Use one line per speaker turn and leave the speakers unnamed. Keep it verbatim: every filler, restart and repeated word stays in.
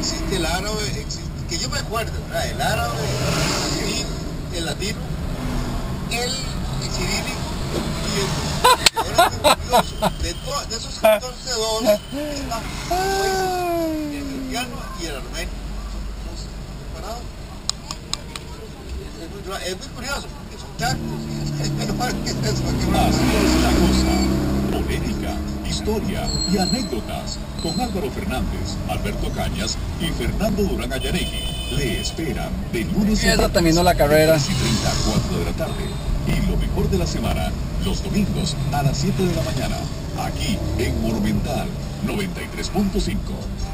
existe el árabe, existe, que yo me acuerdo, ¿verdad? El árabe, el latino, el, el cirílico y el... Ahora estoy curioso, de, to, de esos catorce dos están el cristiano y el armenio. ¿Separados? Es muy, es muy curioso, porque son chacos.
Así es la cosa. Polémica, historia y anécdotas con Álvaro Fernández, Alberto Cañas y Fernando Durán Ayaregui. Le esperan de lunes a
Esa terminó la carrera.
tres y treinta a cuatro de la tarde. Y lo mejor de la semana, los domingos a las siete de la mañana. Aquí en Monumental noventa y tres punto cinco.